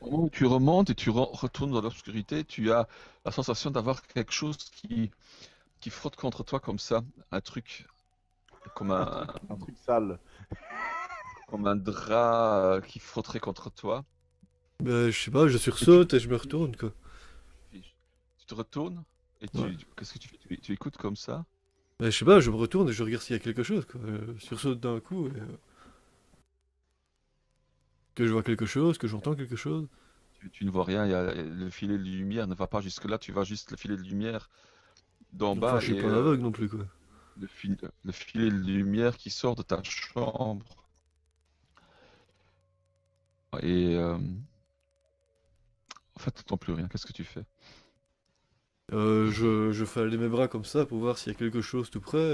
Au moment où tu remontes et tu retournes dans l'obscurité, tu as la sensation d'avoir quelque chose qui frotte contre toi comme ça, un truc comme Un truc sale. comme un drap qui frotterait contre toi. Ben, je sais pas, je Et tu, sursaute et je me retourne, quoi. tu te retournes et Ouais. qu'est-ce que tu fais? Tu écoutes comme ça. Ben, je sais pas, je me retourne et je regarde s'il y a quelque chose, quoi. Sursaute d'un coup et que je vois quelque chose, que j'entends quelque chose. Tu ne vois rien, le filet de lumière ne va pas jusque-là, tu vois juste le filet de lumière d'en Enfin, bas je suis et pas aveugle non plus, quoi. le filet de lumière qui sort de ta chambre. Et en fait, tu n'entends plus rien. Qu'est-ce que tu fais? Je fais aller mes bras comme ça pour voir s'il y a quelque chose tout près.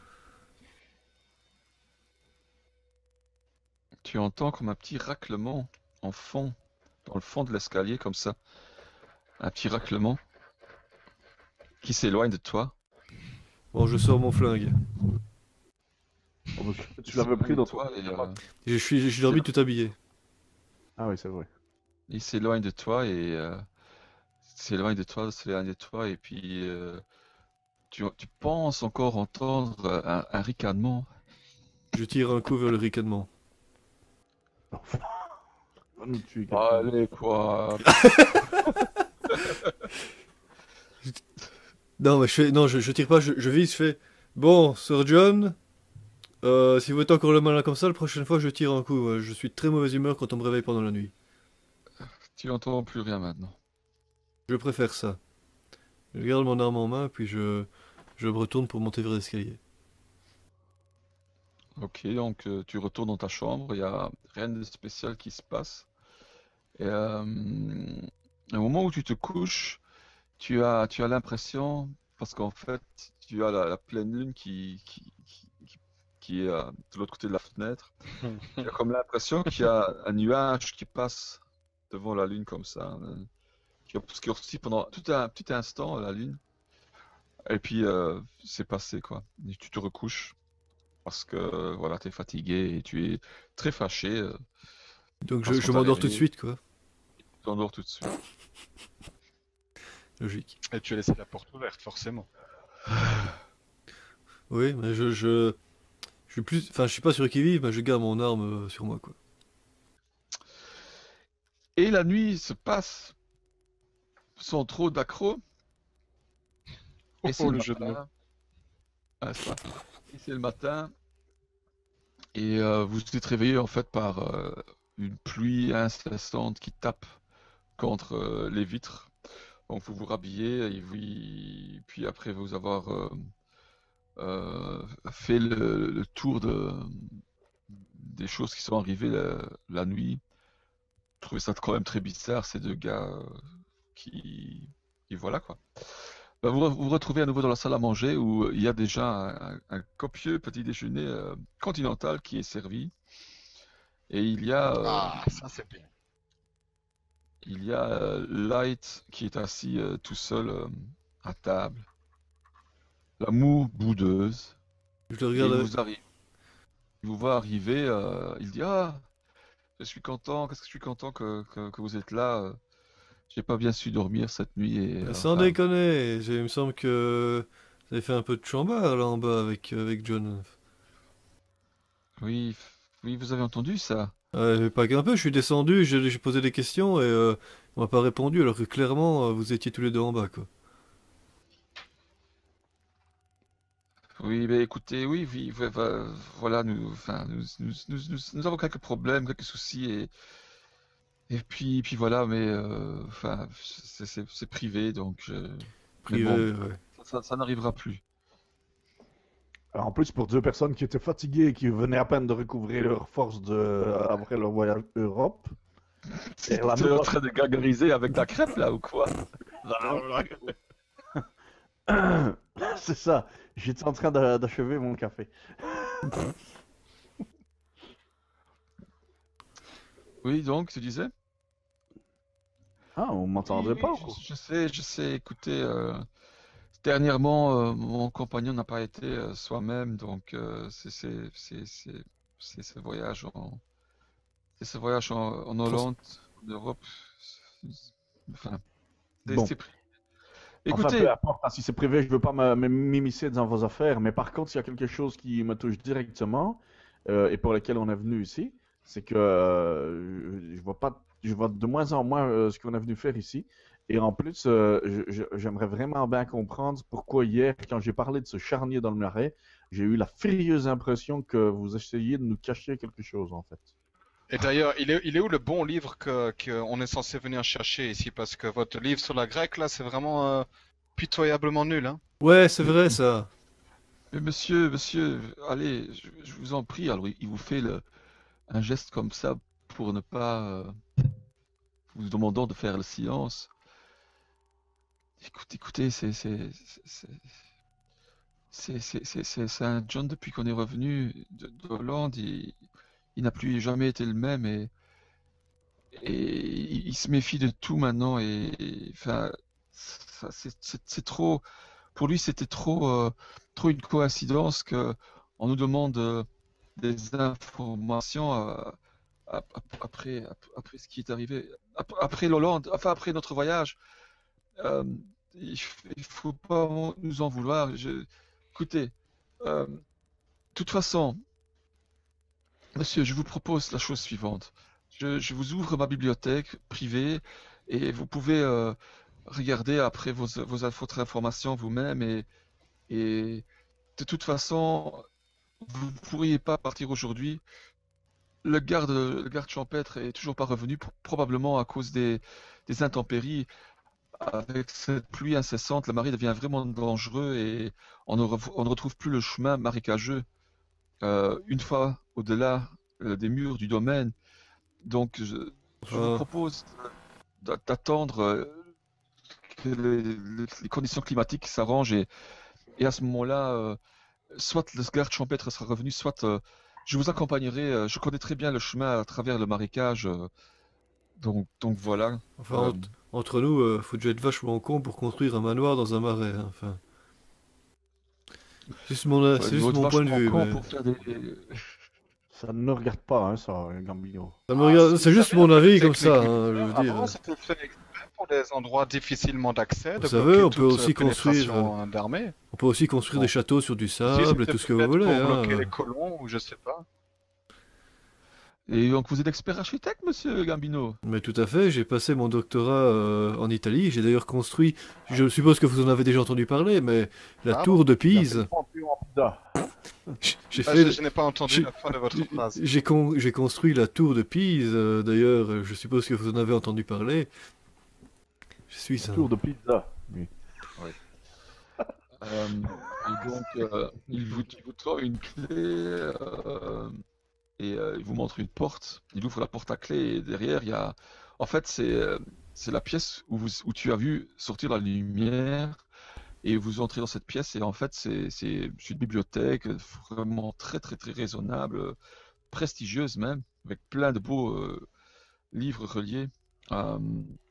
Tu entends comme un petit raclement en fond, dans le fond de l'escalier, comme ça. Un petit raclement qui s'éloigne de toi. Bon, je sors mon flingue. Et Oh, bah, il tu l'avais s'éloigne pris de dans ton toi et pyjama. J'ai dormi tout habillé. il s'éloigne de toi et s'éloigne de toi et puis tu penses encore entendre un ricanement. Je tire un coup vers le ricanement. Enfin, on va nous tuer quelqu'un. Allez quoi. Non, mais non, je tire pas, je vise, je fais. Bon, Sir John, si vous êtes encore le malin comme ça, la prochaine fois je tire un coup. Je suis de très mauvaise humeur quand on me réveille pendant la nuit. Tu entends plus rien maintenant. Je préfère ça. Je garde mon arme en main, puis je me retourne pour monter vers l'escalier. Ok, donc tu retournes dans ta chambre, il n'y a rien de spécial qui se passe. Et au moment où tu te couches, tu as l'impression, parce qu'en fait, tu as la pleine lune qui est de l'autre côté de la fenêtre, tu as comme l'impression qu'il y a un nuage qui passe devant la lune comme ça, qui obscure pendant tout un petit instant la lune, et puis c'est passé quoi. Et tu te recouches parce que voilà, tu es fatigué et tu es très fâché Donc parce qu'on je t'a m'endors tout de réveillé, suite, quoi. tu t'endors tout de suite. Logique. Et tu as laissé la porte ouverte, forcément. Oui, mais je suis plus. Enfin, je suis pas sur qui vive, mais je garde mon arme sur moi, quoi. Et la nuit se passe sans trop d'accro, et c'est Oh, le le jeu de mots. matin, n'est-ce pas? Et c'est le matin, et vous êtes réveillé en fait par une pluie incessante qui tape contre les vitres. Donc vous vous rhabillez, puis après vous avoir fait le tour des choses qui sont arrivées la nuit, je trouvais ça quand même très bizarre, ces deux gars qui, qui voilà quoi. Bah, vous vous retrouvez à nouveau dans la salle à manger où il y a déjà un copieux petit déjeuner continental qui est servi. Et Ah, ça c'est bien. il y a Light qui est assis tout seul à table, la moue boudeuse. Je le Et regarde. il vous voit arriver, il dit ah, je suis content, qu'est-ce que je suis content que vous êtes là. J'ai pas bien su dormir cette nuit et Sans enfin, déconner, il me semble que vous avez fait un peu de chambard là en bas avec John. oui, oui, vous avez entendu ça. Pas qu'un peu, je suis descendu, j'ai posé des questions et on m'a pas répondu alors que clairement vous étiez tous les deux en bas, quoi. Oui, ben écoutez, oui, oui, voilà, enfin, nous avons quelques problèmes, quelques soucis, et puis voilà, mais enfin, c'est privé, donc, mais bon, Privé, ouais. ça n'arrivera plus. Alors, en plus, pour deux personnes qui étaient fatiguées et qui venaient à peine de recouvrer leur force après leur voyage Europe, et la Tu es en nouvelle... train de gargariser avec ta crêpe là ou quoi? C'est ça, j'étais en train d'achever mon café. Oui, donc, tu disais? Ah, on Oui, m'entendait pas oui, ou quoi? je sais, écoutez, dernièrement, mon compagnon n'a pas été soi-même, donc c'est ce voyage en Hollande, en Europe, Enfin, Bon. c'est pris. Enfin, Écoutez, peu importe, hein, si c'est privé, je veux pas m'immiscer dans vos affaires, mais par contre, il y a quelque chose qui me touche directement et pour lequel on est venu ici, c'est que je vois de moins en moins ce qu'on est venu faire ici. Et en plus, j'aimerais vraiment bien comprendre pourquoi hier, quand j'ai parlé de ce charnier dans le marais, j'ai eu la furieuse impression que vous essayiez de nous cacher quelque chose, en fait. Et d'ailleurs, il est où le bon livre qu'on est censé venir chercher ici? Parce que votre livre sur la grecque, là, c'est vraiment pitoyablement nul, hein? Ouais, c'est mais, vrai ça. mais monsieur, allez, je vous en prie. Alors, il vous fait un geste comme ça pour ne pas vous demandant de faire le silence. Écoutez, c'est un John depuis qu'on est revenu d'Hollande. Il n'a plus jamais été le même et il se méfie de tout maintenant. Enfin, c'est trop. Pour lui, c'était trop une coïncidence que on nous demande des informations après ce qui est arrivé, après l'Hollande, enfin après notre voyage. Euh, il faut pas nous en vouloir. Écoutez, de toute façon, monsieur, je vous propose la chose suivante. Je vous ouvre ma bibliothèque privée et vous pouvez regarder après votre information vous-même et de toute façon, vous ne pourriez pas partir aujourd'hui. Le garde champêtre est toujours pas revenu, probablement à cause des intempéries. Avec cette pluie incessante, le marais devient vraiment dangereux et on ne retrouve plus le chemin marécageux une fois au-delà des murs du domaine. Donc, je vous Ah, propose d'attendre que les conditions climatiques s'arrangent et à ce moment-là, soit le garde champêtre sera revenu, soit je vous accompagnerai. Je connais très bien le chemin à travers le marécage, donc voilà. enfin, Euh, entre nous, faut déjà être vachement con pour construire un manoir dans un marais, hein. Enfin, ouais, c'est il faut juste être mon point de vachement vue, con mais pour faire des. Ça ne regarde pas, hein, ça, Gambino. ça me Ah, regarde. si C'est vous juste savez, mon avec les avis comme techniques ça, hein, je nucléaires, veux avant, dire. c'était fait exprès pour des endroits difficilement d'accès, Vous de savez, bloquer on peut toute aussi construire, pénétration d'armées. on peut aussi construire des Bon. châteaux sur du Ici, sable et c'était tout ce que vous peut-être voulez, pour hein. bloquer les colons, ou je sais pas. Et donc vous êtes expert architecte, monsieur Gambino? Mais tout à fait, j'ai passé mon doctorat en Italie. J'ai d'ailleurs construit, je suppose que vous en avez déjà entendu parler, mais la Pardon? tour de Il a fait le Pise. pampion en pizza. J'ai Ah, fait, je n'ai pas entendu j'ai la fin de votre phrase. j'ai construit la tour de Pise. D'ailleurs, je suppose que vous en avez entendu parler. Je suis Un un. tour de pizza. Oui. Oui. Et donc il vous tend une clé et il vous montre une porte. Il ouvre la porte à clé et derrière il y a. En fait c'est la pièce où tu as vu sortir la lumière. Et vous entrez dans cette pièce et en fait c'est une bibliothèque vraiment très raisonnable, prestigieuse même, avec plein de beaux livres reliés. Euh,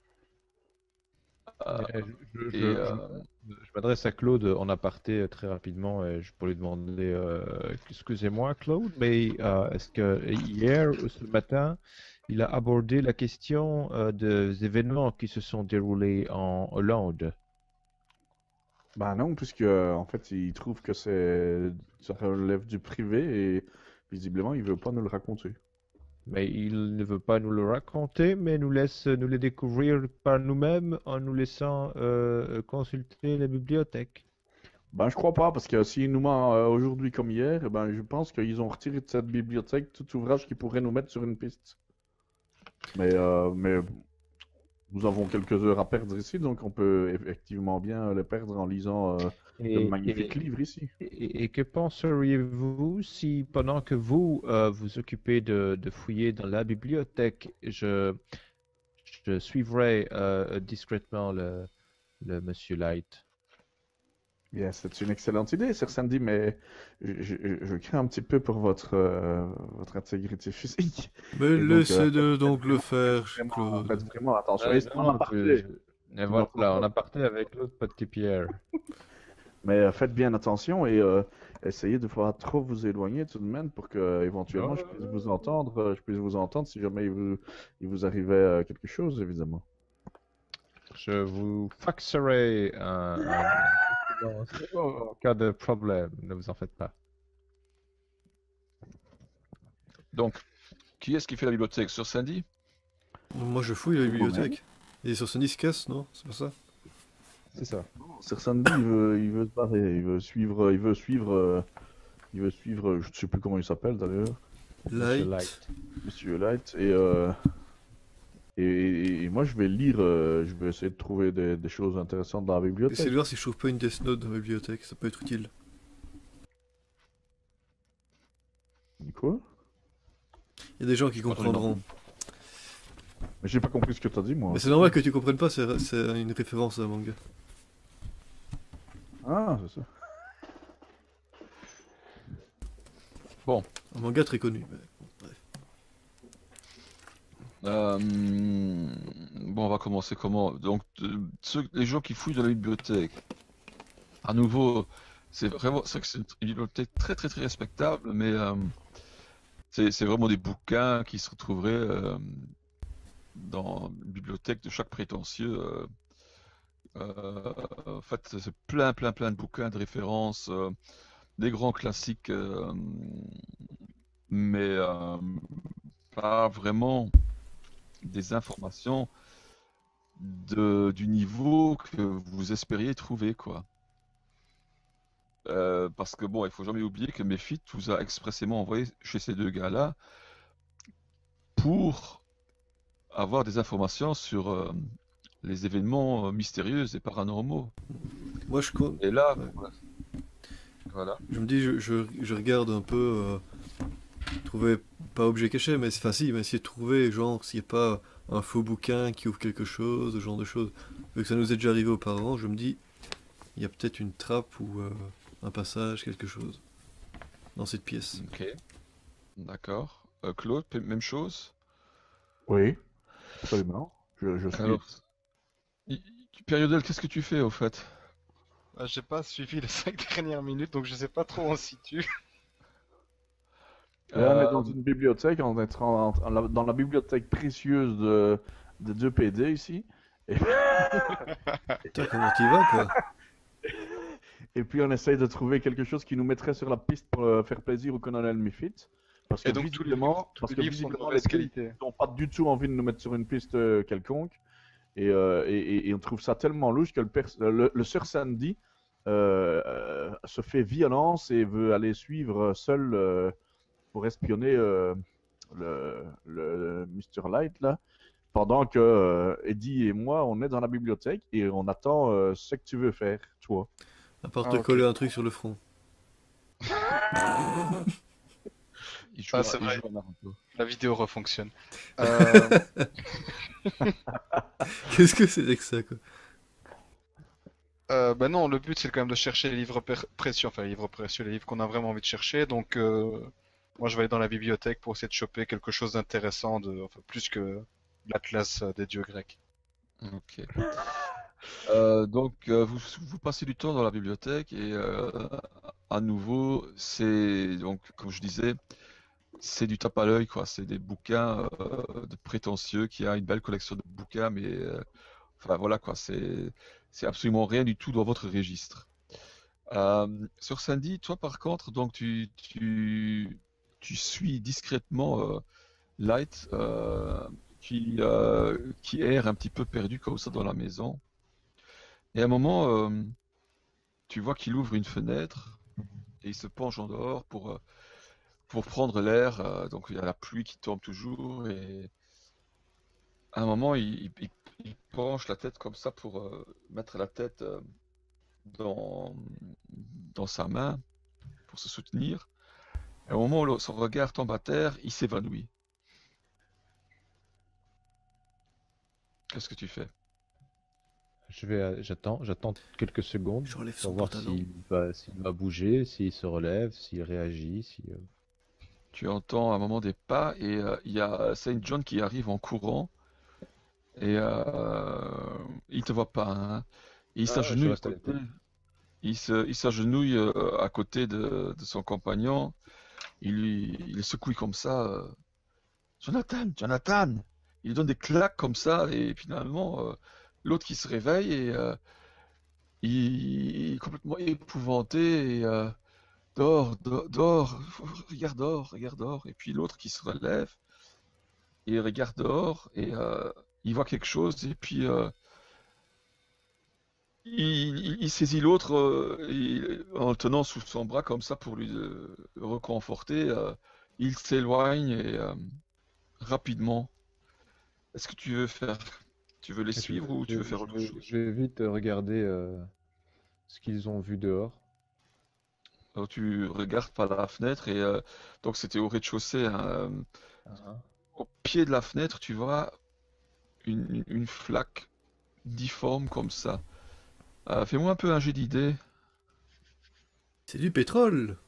euh, Je, et je- je- je m'adresse à Claude en aparté très rapidement pour lui demander, excusez-moi Claude, mais est-ce que hier ou ce matin, il a abordé la question des événements qui se sont déroulés en Hollande? Ben non, puisque en fait, il trouve que ça relève du privé et visiblement, il veut pas nous le raconter. Mais il ne veut pas nous le raconter, mais nous laisse nous les découvrir par nous-mêmes en nous laissant consulter la bibliothèque. Ben, je crois pas, parce que s'il nous ment aujourd'hui comme hier, eh ben, je pense qu'ils ont retiré de cette bibliothèque tout ouvrage qui pourrait nous mettre sur une piste. Mais nous avons quelques heures à perdre ici, donc on peut effectivement bien les perdre en lisant de Et, magnifiques et, livres ici. et que penseriez-vous si, pendant que vous vous occupez de fouiller dans la bibliothèque, je suivrais discrètement le monsieur Light? Bien, c'est une excellente idée, Sir Sandy, mais je crains un petit peu pour votre intégrité physique. Mais Et donc, laissez donc le vraiment, faire, faites Claude. vraiment attention. Ouais, Et c'est en non, aparté. et Tu n'entends voilà, on pas. a parté avec l'autre petit Pierre. Mais faites bien attention et essayez de ne pas trop vous éloigner tout de même pour que éventuellement je puisse vous entendre si jamais il vous arrivait quelque chose, évidemment. Je vous faxerai en cas de problème, ne vous en faites pas. Donc, qui est-ce qui fait la bibliothèque? Sur Sandy? Moi je fouille la C'est bibliothèque. Et sur Sony se casse, non? C'est pas ça? C'est ça. Sir Sandy, il veut se barrer, il veut suivre, je ne sais plus comment il s'appelle d'ailleurs, Monsieur Light. Monsieur Light, et moi je vais lire, je vais essayer de trouver des choses intéressantes dans la Essayez bibliothèque. de voir si je trouve pas une Death Note dans la bibliothèque, ça peut être utile. Quoi? Il y a des gens qui comprendront. Mais j'ai pas compris ce que t'as dit, moi. Mais c'est normal que tu comprennes pas, c'est une référence à un manga. Ah, c'est ça. Un manga très connu. Mais bon, bref. Bon, on va commencer comment? Donc, les gens qui fouillent dans la bibliothèque, à nouveau, c'est vrai que c'est une bibliothèque très très très respectable, mais c'est vraiment des bouquins qui se retrouveraient dans une bibliothèque de chaque prétentieux. En fait, c'est plein de bouquins de références, des grands classiques, mais pas vraiment des informations du niveau que vous espériez trouver, quoi. Parce que bon, il faut jamais oublier que Mephit vous a expressément envoyé chez ces deux gars-là pour avoir des informations sur les événements mystérieux et paranormaux. Moi je compte. Et là, Ouais. voilà. Je me dis, je regarde un peu, trouver, pas objet caché, mais enfin si, mais essayer de trouver, genre, s'il n'y a pas un faux bouquin qui ouvre quelque chose, ce genre de choses. Vu que ça nous est déjà arrivé auparavant, je me dis, il y a peut-être une trappe ou un passage, quelque chose, dans cette pièce. Ok, d'accord. Claude, même chose. Oui, absolument. Je suis. Alors, Périodel, qu'est-ce que tu fais au fait? J'ai pas suivi les 5 dernières minutes, donc je sais pas trop où on se situe. Là, on est dans Euh, une bibliothèque, on est dans la bibliothèque précieuse de 2PD ici. Et, Putain, comment t'y vas, quoi? et puis on essaye de trouver quelque chose qui nous mettrait sur la piste pour faire plaisir au colonel Miffit. Parce que Et donc tous les visiblement, livres sont de visiblement, mauvaise les filles qualité. n'ont pas du tout envie de nous mettre sur une piste quelconque. Et on trouve ça tellement louche que le Sir Sandy se fait violence et veut aller suivre seul pour espionner le Mr. Light là. Pendant que Eddie et moi, on est dans la bibliothèque et on attend ce que tu veux faire, toi. À part Ah, te ok. coller un truc sur le front. il joue, Ah, c'est il vrai. joue à Naruto. La vidéo refonctionne. Euh, Qu'est-ce que c'est que ça, quoi? bah non, le but c'est quand même de chercher les livres précieux, enfin les livres précieux, les livres qu'on a vraiment envie de chercher. Donc moi je vais aller dans la bibliothèque pour essayer de choper quelque chose d'intéressant, enfin plus que l'Atlas des dieux grecs. Ok. Donc, vous passez du temps dans la bibliothèque et à nouveau, c'est donc, comme je disais, c'est du tape à l'œil, quoi. C'est des bouquins de prétentieux qui a une belle collection de bouquins, mais enfin voilà, quoi. C'est absolument rien du tout dans votre registre. Sur Sandy, toi par contre, donc tu suis discrètement Light qui erre un petit peu perdu comme ça dans la maison. Et à un moment, tu vois qu'il ouvre une fenêtre et il se penche en dehors pour prendre l'air. Donc il y a la pluie qui tombe toujours et à un moment, il penche la tête comme ça pour mettre la tête dans, dans sa main pour se soutenir. Et au moment où son regard tombe à terre, il s'évanouit. Qu'est-ce que tu fais? J'attends quelques secondes J'enlève pour son voir pantalon. s'il va bouger, s'il se relève, s'il réagit, Tu entends un moment des pas et il y a Saint John qui arrive en courant et il te voit pas, hein. Il je s'agenouille à reste à côté, l'écoute. il s'agenouille à côté de son compagnon. Il le secoue comme ça. Jonathan, Jonathan! Il lui donne des claques comme ça et finalement l'autre qui se réveille et il est complètement épouvanté et dehors, regarde dehors. Et puis l'autre qui se relève et il regarde dehors et il voit quelque chose et puis il saisit l'autre en le tenant sous son bras comme ça pour lui le reconforter. Il s'éloigne et rapidement. Est-ce que tu veux les suivre ou tu veux faire autre chose? Je vais vite regarder ce qu'ils ont vu dehors. Alors, tu regardes par la fenêtre et donc c'était au rez-de-chaussée, hein. Au pied de la fenêtre, tu vois une flaque difforme comme ça. Fais-moi un peu un jet d'idées. C'est du pétrole.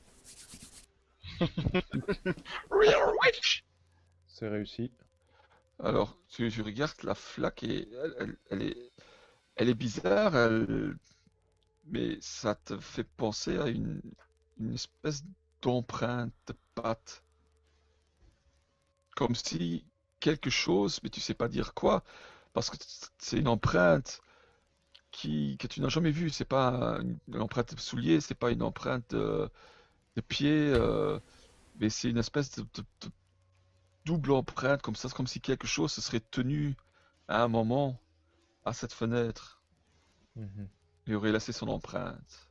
C'est réussi. Alors, tu regardes la flaque et elle est bizarre, mais ça te fait penser à une espèce d'empreinte de patte. Comme si quelque chose, mais tu sais pas dire quoi, parce que c'est une empreinte que tu n'as jamais vue. C'est pas une empreinte de soulier, c'est pas une empreinte de pied, mais c'est une espèce de double empreinte comme ça. C'est comme si quelque chose se serait tenu à un moment à cette fenêtre Mhm. et aurait laissé son empreinte.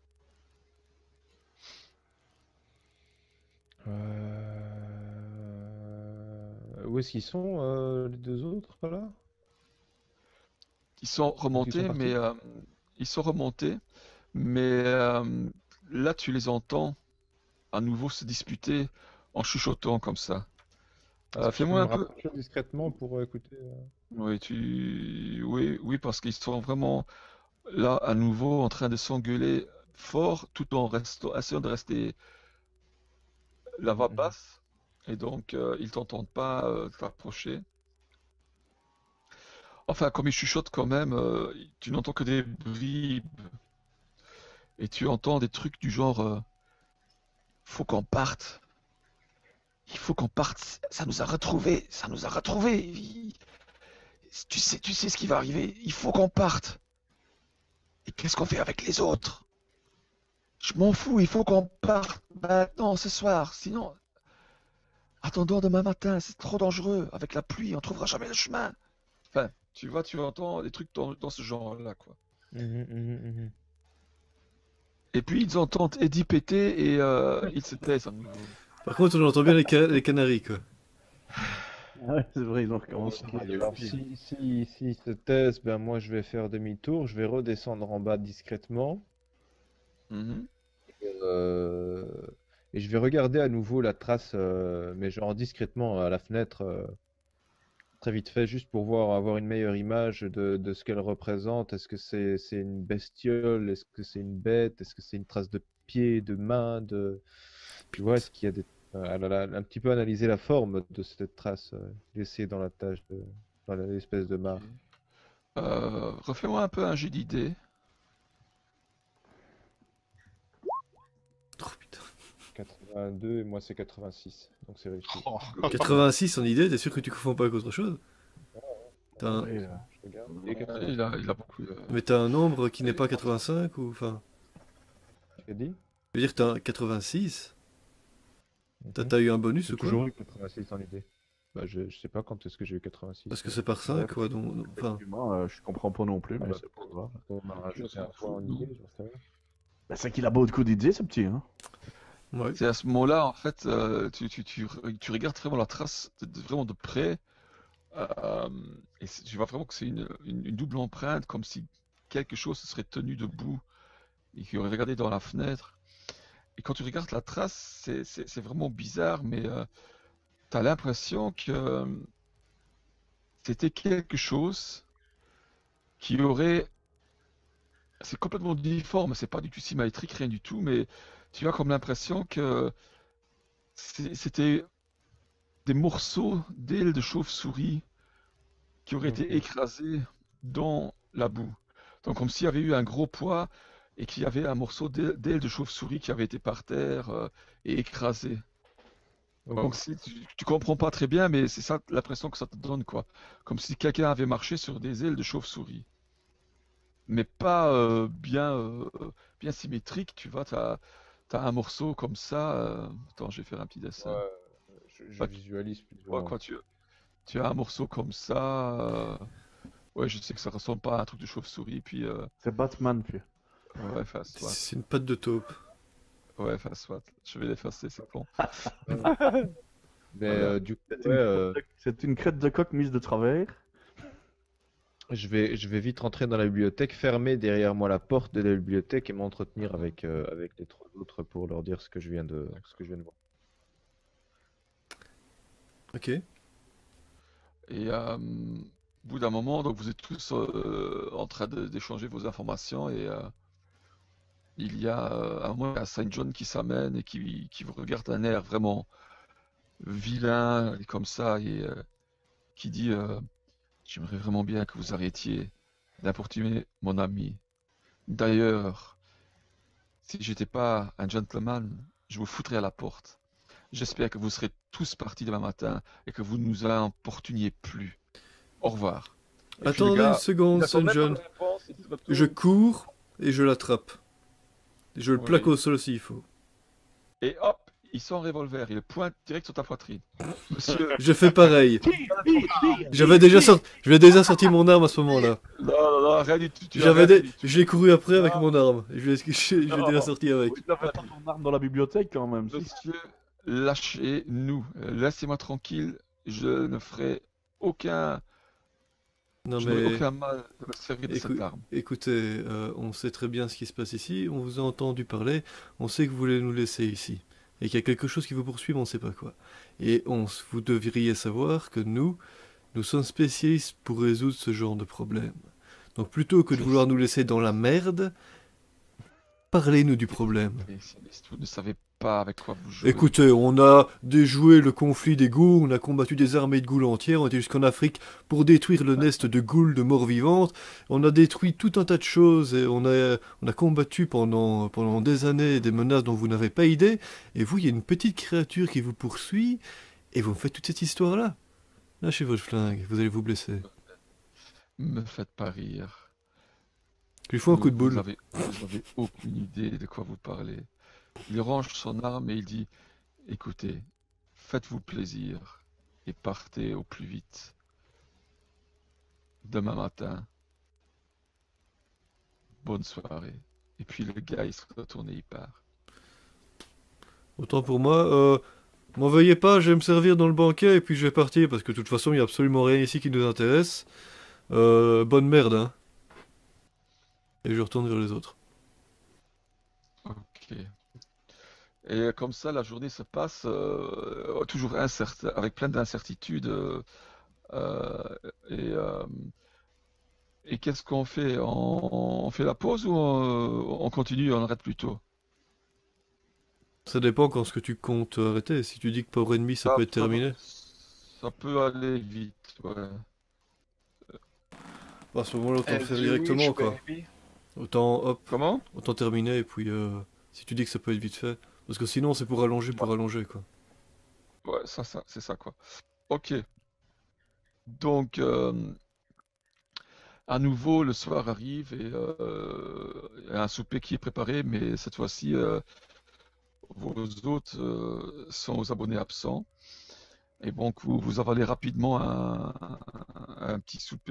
Où est-ce qu'ils sont, les deux autres, là? Ils sont remontés, partis? mais ils sont remontés, mais là tu les entends à nouveau se disputer en chuchotant comme ça. Est-ce que je peux Fais-moi me un peu. rapprocher discrètement pour écouter? Oui, parce qu'ils sont vraiment là à nouveau en train de s'engueuler fort, tout en essayant de rester la voix Mhm. basse, et donc ils t'entendent pas t'approcher. Enfin, comme ils chuchotent quand même, tu n'entends que des bribes, et tu entends des trucs du genre faut qu'on parte. Il faut qu'on parte. Ça nous a retrouvés. Ça nous a retrouvés. Tu sais ce qui va arriver. Il faut qu'on parte. Et qu'est-ce qu'on fait avec les autres? Je m'en fous. Il faut qu'on parte maintenant, ce soir. Sinon, attendons demain matin. C'est trop dangereux. Avec la pluie, on trouvera jamais le chemin. Enfin, tu vois, tu entends des trucs dans ce genre-là, quoi. Mhm, mhm, mhm. Et puis ils entendent Eddie péter et ils se taisent à nouveau. Par contre, on entend bien les canaris, quoi. Ah ouais, c'est vrai, ils ont recommencé. Alors, si se taisent, ben moi je vais faire demi-tour, je vais redescendre en bas discrètement Mhm. euh, et je vais regarder à nouveau la trace, mais genre discrètement à la fenêtre, très vite fait, juste pour avoir une meilleure image de ce qu'elle représente. Est-ce que c'est une bestiole? Est-ce que c'est une bête? Est-ce que c'est une trace de pied, de main, Tu vois, est-ce qu'il y a elle a un petit peu analysé la forme de cette trace laissée dans la dans l'espèce de mare. Refais-moi un peu un jet d'idées. Oh putain. 82 et moi c'est 86, donc c'est réussi. Oh. 86 en idée, t'es sûr que tu confonds pas avec autre chose? T'as un- Ouais, Je regarde. Ouais, Et 86, il a beaucoup. Mais t'as un nombre qui n'est pas 85 ou enfin. tu as dit? Je veux dire, t'as un 86? T'as Mhm. t'as eu un bonus J'ai ou quoi? toujours eu 86 en idée. Bah, je sais pas quand est-ce que j'ai eu 86. Parce que c'est par 5, quoi. Enfin, effectivement, je comprends pas non plus, mais bah, c'est pas grave. On m'a rajouté s'en un point en fout, non. idée, j'en sais rien. Ben, c'est qu'il a beaucoup d'idées, ce petit, hein. ouais. C'est à ce moment-là, en fait, tu regardes vraiment la trace vraiment de près, euh, et tu vois vraiment que c'est une double empreinte, comme si quelque chose se serait tenu debout et qui aurait regardé dans la fenêtre. Et quand tu regardes la trace, c'est vraiment bizarre, mais tu as l'impression que c'était quelque chose qui aurait. C'est complètement difforme, c'est pas du tout symétrique, rien du tout, mais tu as comme l'impression que c'était des morceaux d'ailes de chauve-souris qui auraient été Ok. écrasés dans la boue. Donc comme s'il y avait eu un gros poids et qu'il y avait un morceau d'aile de chauve-souris qui avait été par terre et écrasé. Ok. Donc si tu comprends pas très bien, mais c'est ça l'impression que ça te donne, quoi. Comme si quelqu'un avait marché sur des ailes de chauve-souris. mais pas bien symétrique, tu vois. T'as un morceau comme ça. Attends, je vais faire un petit dessin. Ouais, je Bah, visualise plus ou vois moins. quoi, tu as un morceau comme ça. Ouais, je sais que ça ressemble pas à un truc de chauve-souris, puis C'est Batman, puis. ouais, enfin, soit. C'est une patte de taupe. Ouais, enfin, soit. Je vais l'effacer, c'est bon. Mais Voilà. du coup, C'est ouais, une, c'est une crête de coq mise de travers. je vais vite rentrer dans la bibliothèque, fermer derrière moi la porte de la bibliothèque et m'entretenir avec les trois autres pour leur dire ce que je viens de voir. Ok. Et au bout d'un moment, donc vous êtes tous en train d'échanger vos informations et il y a un moment il y a Saint John qui s'amène et qui vous regarde d'un air vraiment vilain et comme ça et qui dit j'aimerais vraiment bien que vous arrêtiez d'importuner mon ami. D'ailleurs, si j'étais pas un gentleman, je vous foutrais à la porte. J'espère que vous serez tous partis demain matin et que vous ne nous importuniez plus. Au revoir. Et puis le Attendez une gars, il seconde, attend Saint même pas John. de réponse, il se Je retourne. cours et je l'attrape. Je le plaque Oui. au sol s'il faut. Et hop, il sort un revolver, il le pointe direct sur ta poitrine. Monsieur, Je fais pareil. Tire. J'avais déjà sorti mon arme à ce moment-là. non, non, non, rien du tout, tu as rien fait du tout. J'ai couru après avec Non, mon arme. Je l'ai déjà non. sorti avec. Oui, non, T'as pas ton arme dans la bibliothèque quand même, si. monsieur, lâchez-nous. Laissez-moi tranquille. Je ne ferai aucun, Non je n'aurai mais aucun mal de me servir de cette arme. écoutez, on sait très bien ce qui se passe ici. On vous a entendu parler. On sait que vous voulez nous laisser ici. Et qu'il y a quelque chose qui vous poursuit, mais on ne sait pas quoi. Et vous devriez savoir que nous sommes spécialistes pour résoudre ce genre de problème. Donc plutôt que de vouloir nous laisser dans la merde, parlez-nous du problème. Spécialiste, vous ne savez pas avec quoi vous jouez. Écoutez, on a déjoué le conflit des ghouls, on a combattu des armées de ghouls entières, on était jusqu'en Afrique pour détruire le nest de ghouls de morts vivantes, on a détruit tout un tas de choses et on a combattu pendant des années des menaces dont vous n'avez pas idée, et vous, il y a une petite créature qui vous poursuit, et vous me faites toute cette histoire-là. Lâchez votre flingue, vous allez vous blesser. Me faites pas rire. Je lui fous un coup de Vous boule. avez aucune idée de quoi vous parlez. Il range son arme et il dit, écoutez, faites-vous plaisir et partez au plus vite. Demain matin, bonne soirée. Et puis le gars, il se retourne et il part. Autant pour moi, m'en veuillez pas, je vais me servir dans le banquet et puis je vais partir parce que de toute façon, il n'y a absolument rien ici qui nous intéresse. Bonne merde, hein. Et je retourne vers les autres. Ok. Et comme ça, la journée se passe toujours incertain, avec plein d'incertitudes. Euh, et et qu'est-ce qu'on fait? On fait la pause ou on continue, on arrête plus tôt? Ça dépend quand ce que tu comptes arrêter. Si tu dis que Power Enemy, ça peut être terminé. Ça peut aller vite, ouais. À ce moment-là, autant le faire As you wish, directement, quoi. baby. Autant, hop, Comment? autant terminer et puis si tu dis que ça peut être vite fait. Parce que sinon, c'est pour allonger, quoi. Ouais, c'est ça quoi. Ok. Donc, à nouveau, le soir arrive et il y a un souper qui est préparé, mais cette fois-ci, vos hôtes sont aux abonnés absents. Et donc, vous avalez rapidement un petit souper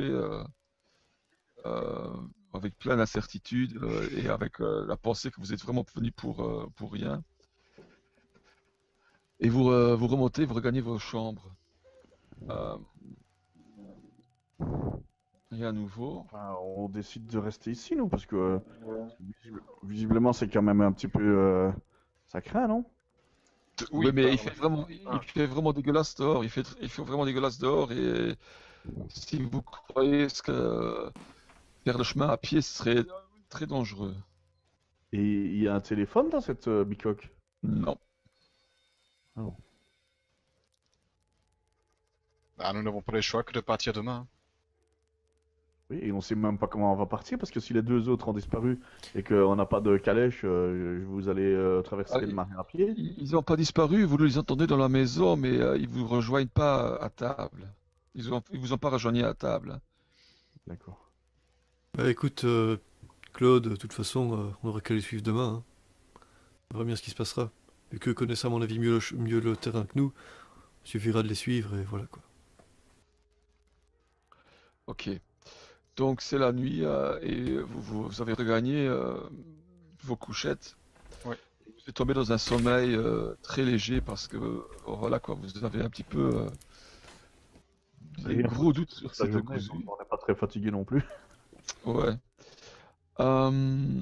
euh, avec plein d'incertitudes et avec la pensée que vous êtes vraiment venu pour rien. Et vous remontez, vous regagnez vos chambres. Euh, et à nouveau, Enfin, on décide de rester ici, nous, parce que visiblement, c'est quand même un petit peu. Ça craint, non? oui, mais Ah. il fait vraiment dégueulasse dehors. Il fait vraiment dégueulasse dehors. Et si vous croyez que faire le chemin à pied serait très dangereux, Et il y a un téléphone dans cette bicoque? non. Ah, nous n'avons pas le choix que de partir demain. Oui, et on sait même pas comment on va partir, parce que si les deux autres ont disparu et qu'on n'a pas de calèche, vous allez traverser Ah, le marin à pied? ils n'ont pas disparu. Vous les entendez dans la maison, mais ils vous rejoignent pas à table. Ils vous ont pas rejoigné à table. D'accord. Bah écoute, Claude, de toute façon, on aura qu'à les suivre demain. Hein. On verra bien ce qui se passera. Vu qu'eux connaissent à mon avis mieux le terrain que nous, il suffira de les suivre et voilà quoi. Ok. Donc c'est la nuit et vous avez regagné vos couchettes. Ouais. Vous êtes tombé dans un sommeil très léger parce que voilà quoi, vous avez un petit peu des Rien. gros doutes sur La cette journée, cousu. donc on n'est pas très fatigué non plus. Ouais. Euh,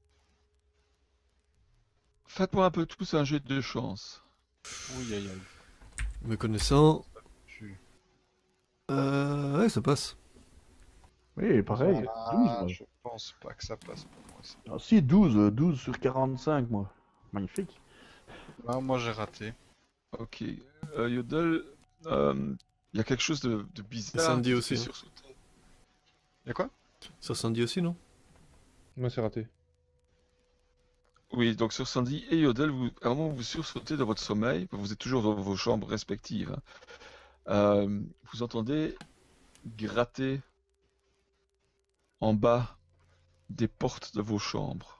Faites-moi un peu tous un jet de chance. Oui, aïe, aïe. Me connaissant, Je- ouais, ça passe. Oui, pareil. 12, moi. Je pense pas que ça passe pour moi. Ça. Ah, si, 12 sur 45, moi. Magnifique. Ah, moi, j'ai raté. Ok. Yodel, il y a quelque chose de bizarre Sandy qui te aussi, fait hein. sursauter. Y'a quoi? Ça Sandy aussi, non? Moi, c'est raté. Oui, donc sur Sandy et Yodel, à un moment vous sursautez dans votre sommeil, vous êtes toujours dans vos chambres respectives, hein. Vous entendez gratter en bas des portes de vos chambres.